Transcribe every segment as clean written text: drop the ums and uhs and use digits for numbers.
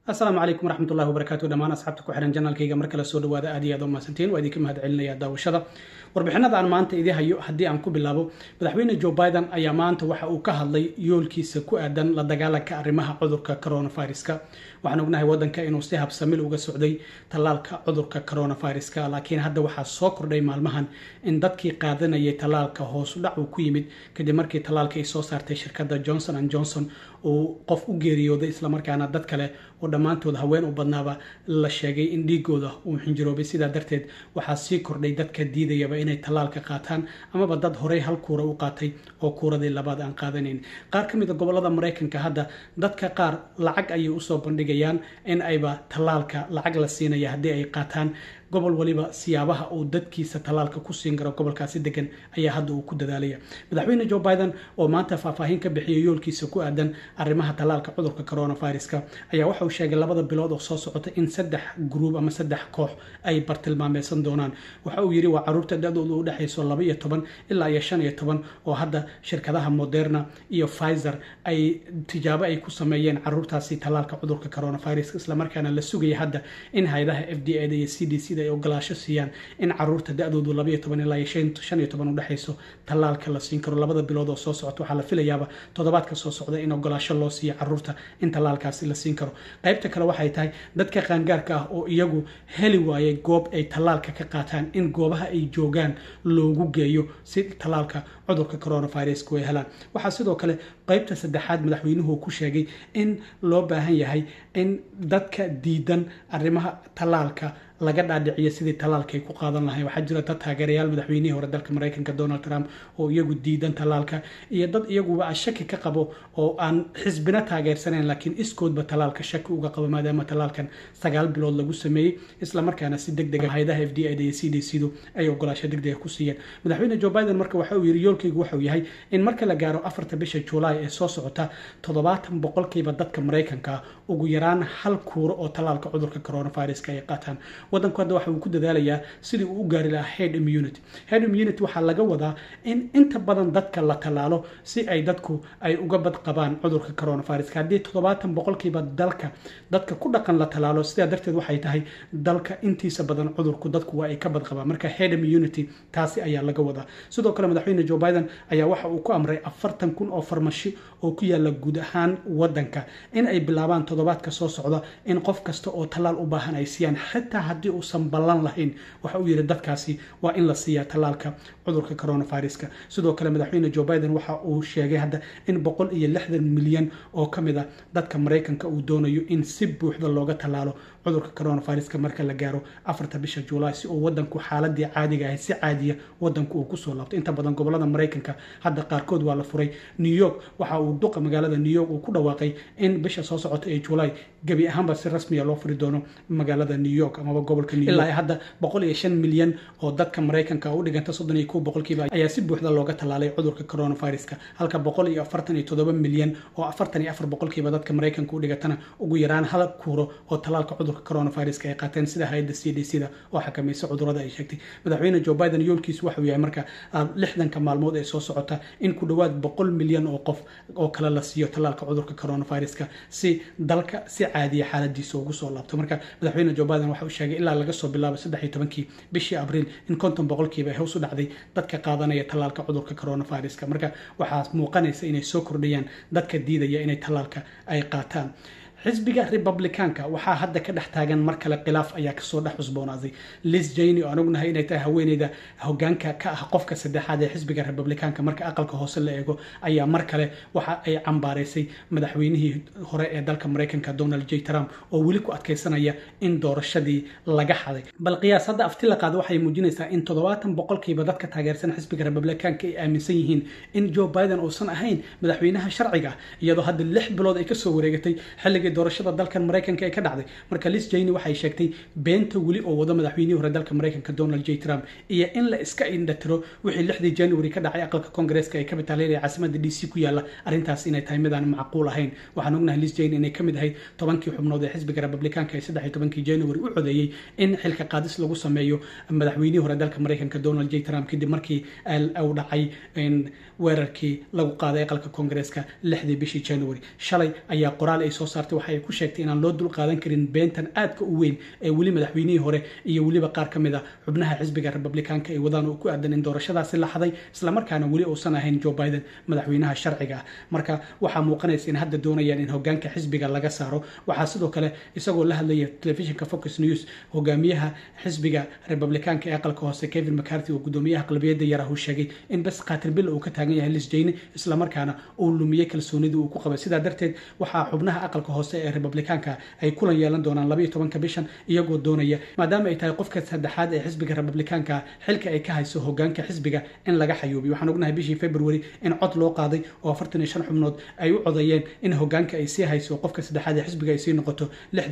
السلام عليكم ورحمة الله وبركاته دمان أصحابتك وحرن جنال كيجا مركل سود وهذا أدي هذا ما سنتين وأدي كم هذا علنا يا داوشة وربحنا عن ما أنت إذا هيو هدي عن كوب اللابو مدحوين جو بايدن أيام أنت وحقوقها اللي يولكي سكو أدن لدجالك أرمها عذرك كورونا فيروسك وحنا قلنا ودن كأنه استهاب سميل وجسودي تلالك عذرك كورونا فيروسك لكن هذا واحد سكر داي مالمهن إن دتكي قادنا يتلالك هوس دعو كويمد كده مركي تلالك يسوس أرتي شركة جونسون أند جونسون وقف وجريودة إسلام مركانا دتك له ودمانتود haween u badnaaba la sheegay in dhiigooda uu xinjiroobay sida darteed waxa si kordhay dadka diidayaba inay talaalka qaataan ama dad horey hal kuura u qaatay oo kuuradii labaad aan qaadanayn qaar kamid ah gobolada Mareykanka hadda dadka qaar lacag ay u soo bandhigayaan in ayba talaalka lacag la siinaya hadii ay qaataan gobol waliba siyaabaha uu dadkiisa talaalka ku siin karo gobolkaasi degan ayaa hadda uu ku dadaalaya madaxweyne Joe Biden oo maanta faahfaahin ka bixiyay yoolkiisa ku aadan arrimaha talaalka cudurka coronavirus-ka ayaa waxa uu sheegay labada bilood oo soo socota in saddex group ama saddex koox ay bartilmaameedsan doonaan waxa uu yiri waa caruurta dadoodu u dhaxayso 12 ilaa 15 oo hadda shirkadaha Moderna iyo Pfizer ay tijaabo ay ku sameeyeen caruurtaasi talaalka cudurka coronavirus isla markaana la sugay hadda in hay'adaha FDA iyo CDC ay ogolaasho siiyaan in caruurta dadoodu 12 ilaa 15 u dhaxayso talaalka la siin karo labada bilood oo soo socota waxa la filayaa toddobaadka soo socda in ogolaasho loo siiyo caruurta in talaalkaasi la siin karo qaybta kale waxay tahay dadka qaangaarka ah oo iyagu heli waayay goob ay talaalka ka qaataan in goobaha ay joogaan loogu geeyo si talaalka cudurka coronavirus ku helaan waxa sidoo kale qaybta saddexaad madaxweynuhu ku sheegay in loo baahan yahay in dadka diidan arrimaha talaalka laga dhaadhiciyo sidii talaalka ay ku qaadan lahayn waxa jira dad taageerayaal madaxweynihii hore dalka Mareykanka Donald Trump oo iyagu diidan talaalka iyo dad iyagu waa shaki ka qabo oo aan xisbina taageersanayn laakiin iskoodba talaalka shaki uga qabo maadaama talaalkan 9 bilood lagu sameeyay isla markaana si degdeg ah hay'adaha FDA iyo CDC ay ogolaasho degdeg ah ku siiyeen madaxweyne Joe Biden marka waxa uu yiri yoolkaygu waxa uu yahay in marka la gaaro 4 bisha July ee soo socota 70% dadka Mareykanka ugu yaraan hal kuuro oo talaalka cudurka coronavirus-ka ay qaataan wadanku hadda waxa uu ku dadaalayaa sidii uu u gaari lahaa herd immunity waxa laga wadaa in inta badan dadka la talaalo si ay dadku ay uga bad qabaan cudurka coronavirus hadii 70% dadka ku dhaqan la talaalo sida darteed waxay tahay dalka intiisa badan cudurku dadku waa ay ka bad qabaan marka herd immunity taasi ayaa laga wadaa sidoo kale madaxweyne Joe Biden ayaa waxa uu ku amray 40,000 oo farmashi oo ku yaala guud ahaan wadanka in ay bilaabaan toddobaadka soo socda in qof kasta oo talaal u baahan ay siiyaan xitaa hadii uusan ballan lahayn waxa uu yiri dadkaasi waa in la siiyaa talaalka cudurka coronavirus-ka sidoo kale madaxweyne Joe Biden waxa uu sheegay hadda in 160 milyan oo kamid ah dadka Mareykanka uu doonayo in si buuxda looga talaalo cudurka coronavirus-ka marka la gaaro 4 bisha July si uu wadanku xaaladii caadiga ah si caadiya wadanku uu ku soo laabto inta badan gobolada Mareykanka hadda qaarkood waa la furay New York waxa uu duqa magaalada New York uu ku dhawaaqay in bisha soo socota ee July gabi ahaanba si rasmi ah loo furi doono magaalada New York ama gobolka New York ilaa hadda 105 milyan oo dadka Mareykanka u dhiganta 32% ayaa si buuxda looga talaalay cudurka coronavirus-ka halka 147 milyan oo 44% dadka Mareykanka u dhigantana ugu yaraan hal kuuro oo talaalka cudurka coronavirus-ka ay qaateen sida hay'adda CDC-da oo xakamaysa cudurrada ay sheegtay madaxweyne Joe Biden yoolkiisu waxa uu yahay marka 60 maalmood ee soo socota in ku dhawaad 100 milyan oo qof oo kala la siiyo talaalka cudurka coronavirus-ka si dalka si caadi ah xaaladiisa ugu soo laabto marka madaxweyne Joe Biden waxa uu sheegay ilaa laga soo bilaabo 13 bishii Abriil in 50% ay hoos u dhacday dadka qaadanaya talaalka cudurka coronavirus-ka marka waxa muuqanaysa inay soo kordhayaan dadka diidaya inay talaalka ay qaataan xisbiga Republicanka waxa hadda ka dhax taagan mar kale khilaaf ayaa ka soo dhax cusboonaaday Liz Cheney oo anugnahay inay tahay haweeneyda hoggaanka ka ah qofka saddexaad ee xisbiga Republicanka marka aqalka hoose la eego ayaa mar kale waxa ay cambaareysay madaxweynihii hore ee dalka Mareykanka Donald J Trump oo weli ku adkeysanaya in doorashadii laga xaday bal qiyaasada afti la qaado waxay muujinaysaa in 70% dadka taageersan xisbiga Republicanka ay aaminsan yihiin in Joe Biden uusan ahayn madaxweynaha sharciga iyadoo hadda 6 bilood ay ka soo wareegatay xilliga doorashada dalkan Mareykanka ay ka dhacday marka Liz Cheney waxay sheegtay beenta wali oo wada madaxweynihii hore dalka Mareykanka Donald J Trump iyo in la iska indhatiro wixii 6 January ka dhacay aqalka Congress-ka ee Capitol Hill ee caasimadda DC ku yaala arintaas inay tahay mid aan macquul ahayn waxaan ognahay Liz Cheney inay kamid ahayd 10 xubnood ee xisbiga Republicanka ee 13 January u codeeyay in xilka qaadis lagu sameeyo madaxweynihii hore dalka Mareykanka Donald J Trump kadib markii uu dhacay in weerarkii lagu qaaday aqalka Congress-ka 6 bishii January shalay ayaa qoraal ay soo saartay waxa ay ku sheegtay inaan loo dul qaadan karin beentan aadka u weyn ee weli madaxweynihii hore iyo weliba qaar ka mid a xubnaha xisbiga republikaanka ay wadaan oo ku aadan in doorashadaasi la xaday islamarkaana weli uusan ahayn Joe Biden madaxweynaha sharciga ah marka waxaa muuqanaysa in hadda doonayaan in hogaanka xisbiga laga saaro waxaa sidoo kale isagoo la hadlaya telefishinka Fox News hogaamiyaha xisbiga republikaanka ee aqalka hoose Kevin McCarthy oo gudoomiyaha aqlabiyadda yarahu sheegay in bas qaatil bil uu ka taagan yahay Liz Cheney islamarkaana uu lumiyay kalsoonidii uu ku qabay sidaa darteed waxaa xubnaha aqalka hoose ee republikaanka ay kulan yeelan doonaan 12 bishan iyagoo doonaya maadaama ay tahay qofka saddexaad ee xisbiga republikaanka xilka ay ka hayso hogaanka xisbiga in laga xayuubiyo waxaan ognahay bishii February in cod loo qaaday oo 45 xubnood ay u codeeyeen in hogaanka ay sii hayso qofka saddexaad ee xisbiga ay sii noqoto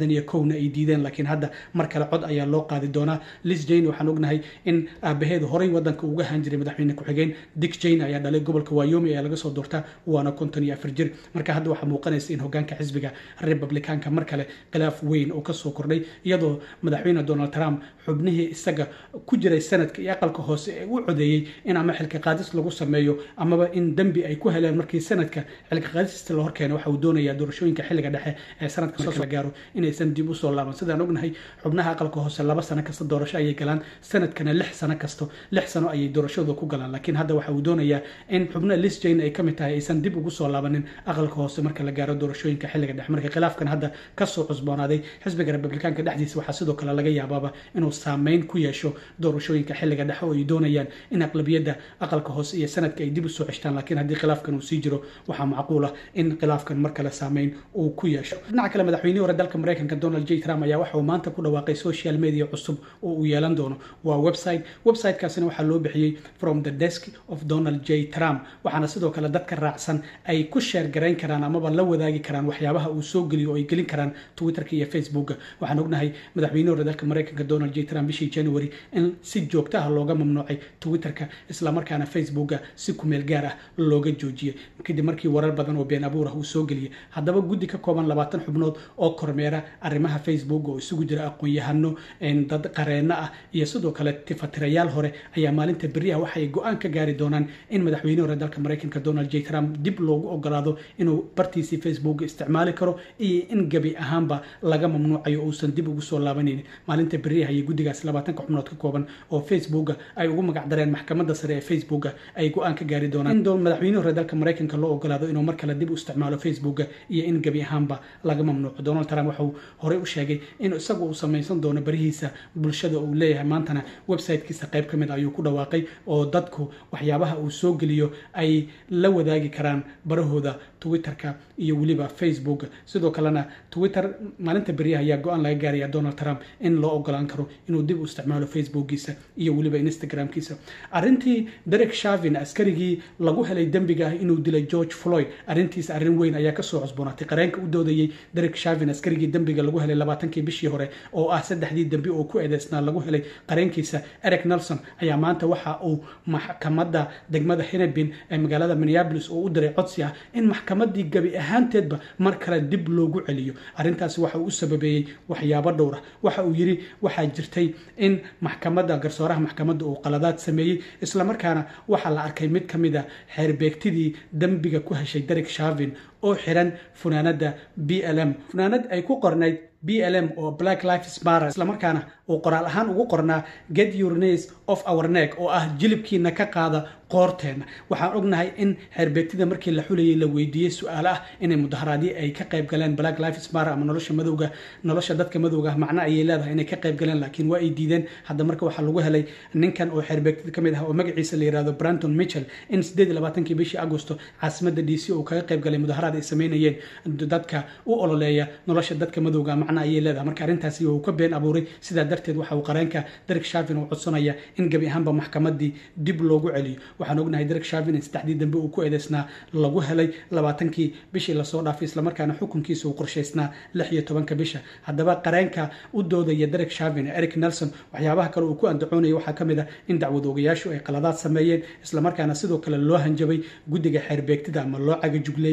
61 ay diideen laakiin hadda mar kale cod ayaa loo qaadi doonaa Liz Cheney waxaan ognahay in aabaheedu horay wadanka uga haan jiray madaxweyne ku-xigeen Dick Cheney ayaa dhalay gobolka Wyoming ee laga soo doortaa waana 54 jir marka hadda waxaa muuqanaysa in hogaanka xisbiga republikaanka mar kale khilaaf weyn oo ka soo kordhay iyadoo madaxweyne Donald Trump xubnihii isaga ku jiray sanadka iyo aqalka hoose ee uu codeeyay in ama xilka qaadis lagu sameeyo amaba in dambi ay ku heleen markii sanadka xilka qaadista la horkeenay waxa uu doonayaa doorashooyinka xilliga dhexe ee sanadka soo gaaro inaysan dib u soo laaban sidaan ognahay xubnaha aqalka hoose 2 sano kasta doorasho ayay galaan sanadkana 6 sano kasto 6 sano ayay doorashadu ku galaan laakiin hadda waxa uu doonayaa in xubnaha Liz Cheney ay kamid tahay aysan dib ugu soo laabanin aqalka hoose marka la gaaro doorashooyinka xilliga dhexe marka khilaafkan hadda ka soo cusboonaaday xisbiga republikaanka dhexdiisa waxa sidoo kale laga yaabaaba inuu saameyn ku yeesho doorashooyinka xilliga dhexe oo ay doonayaan in aqlabiyadda aqalka hoose iyo sanadka ay dib u soo ceshtaan laakiin haddii khilaafkan uu sii jiro waxaa macquul ah in khilaafkan mar kale saameyn uu ku yeesho dhinaca kale madaxweynihii hore dalka Mareykanka Donald J Trump ayaa waxa uu maanta ku dhawaaqay social media cusub oo uu yeelan doono waa website-kaasina waxaa loo bixiyay from the desk of Donald J Trump waxaana sidoo kale dadka raacsan ay ku share gareyn karaan amaba la wadaagi karaan waxyaabaha uu soo geliyo oo ay gelin karaan Twitterka iyo Facebooka waxaan ognahay madaxweynihii hore dalka Mareykanka Donald J Trump bishii January in si joogto ah looga mamnuucay Twitterka isla markaana Facebooka si ku meel gaar ah looga joojiyay kadib markii warar badan oo been abuur ah uu soo geliyay haddaba guddi ka kooban 20 xubnood oo kormeera arrimaha Facebook oo isugu jira aqoon-yahano dad qareeno ah iyo sidoo kale tifatirayaal hore ayaa maalinta beriyaha waxay go'aan ka gaari doonaan in madaxweynihii hore dalka Mareykanka Donald J Trump dib loogu ogolaado inuu bartiisa Facebook isticmaali karo iyo in gabi ahaanba laga mamnuucayo uusan dib ugu soo laabanin maalinta beriyaha iyo guddigaas 20 xubnood ka kooban oo Facebook ay ugu magac dareen maxkamadda sare ee Facebook ay go'aan ka gaari doonaan in madaxweynihii hore dalka Mareykanka loo ogolaado inuu mar kale dib u isticmaalo Facebook iyo in gabi ahaanba laga mamnuuco Donald Trump waxa uu hore u sheegay in isagu uu sameeysan doono barihiisa bulshada uu leeyahay maantana website-kiisa qayb ka mid ayuu ku dhawaaqay oo dadku waxyaabaha uu soo geliyo ay la wadaagi karaan barahooda Twitterka iyo waliba Facebook sidoo kalena Twitter maalinta beriyaha ayaa go'aan laga gaaraya Donald Trump in loo ogolaan karo inuu dib u isticmaalo Facebookiisa iyo waliba Instagramkiisa arintii Derek Chauvin askarigii lagu helay dambiga ah inuu dilay George Floyd arintiisa arin weyn ayaa ka soo cusboonaatay qareenka u doodayay Derek Chauvin askarigii dambiga lagu helay 20kii bishii hore oo ah 3 dambi oo ku eedeysnaa lagu helay qareenkiisa Eric Nelson ayaa maanta waxa uu maxkamadda degmada Hennepin ee magaalada Minneapolis oo u diray codsi ah in maxkamadii gabi ahaanteedba mar kale dib loogu celiyo arintaasi waxa uu sababeeyay waxyaabo dhowr ah waxa uu yiri waxa jirtay in maxkamadda garsooraha maxkamadda uu qaladaad sameeyay isla markaana waxa la arkay mid kamid ah xeerbeegtidii dambiga ku heshay Derek Chauvin oo xiran funaanada BLM funaanad ay ku qornayd BLM oo Black Lives Matter isla markaana oo qoraal ahaan ugu qornaa get your knees off our neck oo ah jilibkiina ka qaada qoorteena waxaan ognahay in xeerbeegtida markii la xulayay la weydiiyay su'aal ah in mudaharaadii ay ka qayb galeen Black Lives Matter ama nolosha dadka madowga macna ay leedahay inay ka qayb galeen laakiin waa ay diideen hadda marka waxa lagu helay ninkan oo xeerbeegtida kamid ah oo magaciisa la yiraahdo Brandon Mitchell in 28 bishii Agoosto caasimadda DC oo kaga qayb galay mudaharaad ay sameynayeen dadka u ololeeya nolosha dadka madowga macna ay leedahay marka arintaasi uu ka been abuuray sida darteed waxa uu qareenka Derek Chauvin uu codsanaya in gabi ahaanba maxkamadii dib loogu celiyo waxaan ognahay Derek Chauvin in 3 dambi uu ku eedeysnaa lagu helay 20kii bishii la soo dhaafay isla markaana xukunkiisa uu qorsheysnaa 16 bisha hadaba qareenka u doodaya Derek Chauvin Eric Nelson waxyaabaha kale uu ku andacoonay waxa kamid ah in dacwadoogayaashu ay qaladaad sameeyeen isla markaana sidoo kale loo hanjabay guddiga xeerbeegtida ama loo caga jugleeyay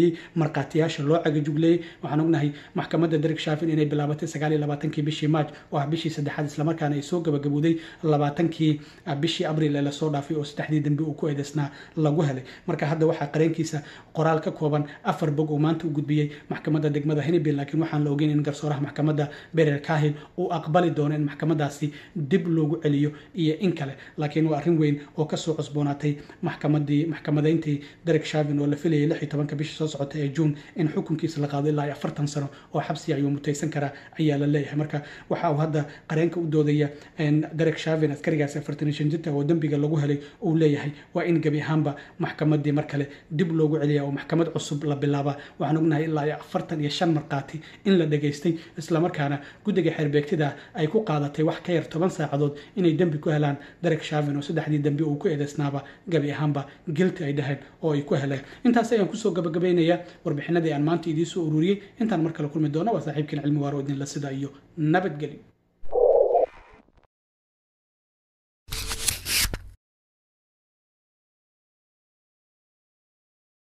marqaatiyaasha loo cagajugleeyay waxaan ognahay maxkamadda Derek Chauvin inay bilaabatay 29 bishii March oo ah bishii saddexaad isla markaana ay soo gabagabowday 20 bishii Abriil ee la soo dhaafay oo saddexdii dambi uu ku eedeysnaa lagu helay marka hadda waxa qareenkiisa qoraal ka kooban 4 bog oo maanta u gudbiyay maxkamadda degmada Hennepin laakiin waxaan la ogeyn in garsooraha maxkamadda Beryl Cahill uu aqbali doono in maxkamadaasi dib loogu celiyo iyo in kale laakiin waa arrin weyn oo ka soo cusboonaatay maxkamadeyntii Derek Chauvin oo la filayay 16 bishii soo socotay ee June in xukunkiisa la qaado ilaa 40 sano oo xabsi ayuu mutaysan karaa ayaa la leeyahay marka waxa uu hadda qareenka u doodaya Derek Chauvin askarigaas 45 jirta oo dambiga lagu helay uu leeyahay waa in gabi ahaanba maxkamadii mar kale dib loogu celiyaa oo maxkamad cusub la bilaaba waxaan ognahay ilaa 45 marqaati in la dhageystay isla markaana guddiga xeerbeegtida ay ku qaadatay wax ka yar 10 saacadood inay dambi ku helaan Derek Chauvin oo saddexdii dambi uu ku eedeysnaaba gabi ahaanba guilty ay dhahayn oo ay ku heleen intaas ayaan kusoo gabagabeynaya warbixinadii aan maanta idiin soo ururiyay intaan mar kale kulmi doono waa saaxiibkiin cilmi waaro idin la sida iyo nabadgelyo